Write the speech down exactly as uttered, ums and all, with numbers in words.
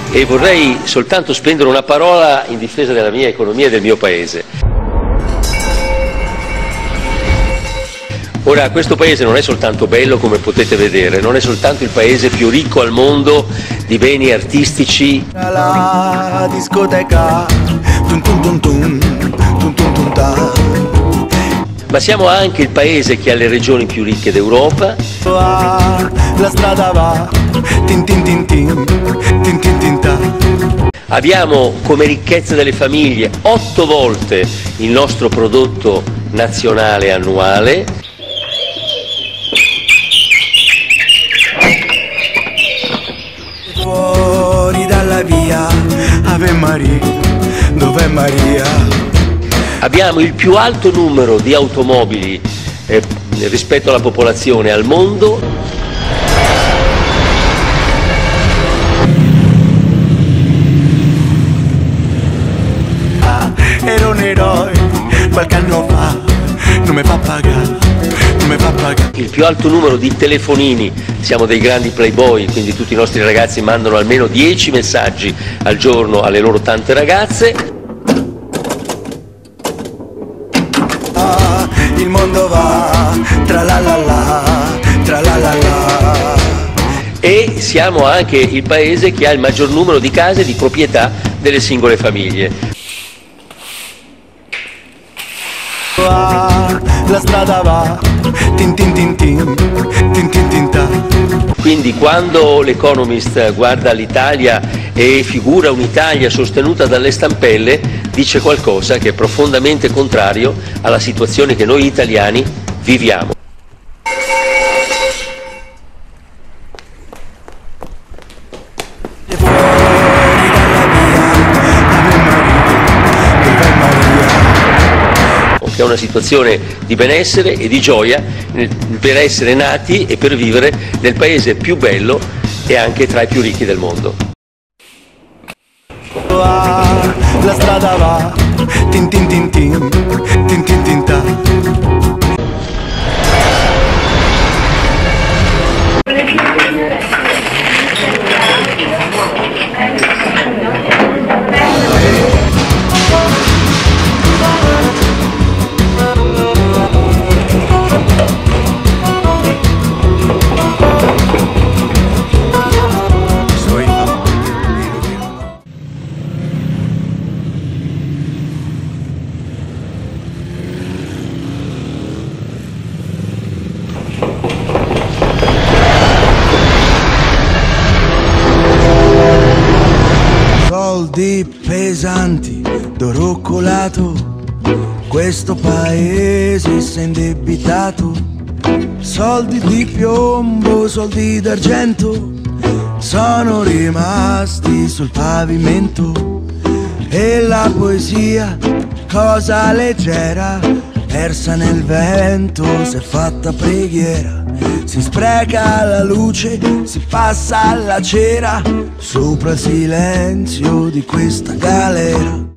e vorrei soltanto spendere una parola in difesa della mia economia e del mio paese. Ora, questo paese non è soltanto bello, come potete vedere, non è soltanto il paese più ricco al mondo di beni artistici. La discoteca, tum tum tum tum, tum tum tum ta. Ma siamo anche il paese che ha le regioni più ricche d'Europa. La strada va, tin tin tin tin, tin tin tin ta. Abbiamo come ricchezza delle famiglie otto volte il nostro prodotto nazionale annuale. Fuori dalla via, Ave Maria, dov'è Maria? Abbiamo il più alto numero di automobili eh, rispetto alla popolazione al mondo. Ah, ero un eroe, qualche anno fa, non mi fa pagare, non mi fa pagare. Il più alto numero di telefonini, siamo dei grandi playboy, quindi tutti i nostri ragazzi mandano almeno dieci messaggi al giorno alle loro tante ragazze. Il mondo va tra la la la, tra la la la. E siamo anche il paese che ha il maggior numero di case di proprietà delle singole famiglie. La strada va, tin tin tin tin, tin tin tin ta. Quindi quando l'Economist guarda l'Italia e figura un'Italia sostenuta dalle stampelle, dice qualcosa che è profondamente contrario alla situazione che noi italiani viviamo. Che è una situazione di benessere e di gioia per essere nati e per vivere nel paese più bello e anche tra i più ricchi del mondo. La strada va, tin tin tin tin, tin tin tin ta. Soldi pesanti d'oro colato, questo paese si è indebitato. Soldi di piombo, soldi d'argento, sono rimasti sul pavimento. E la poesia, cosa leggera, persa nel vento, si è fatta preghiera. Si spreca la luce, si passa alla cera, sopra il silenzio di questa galera.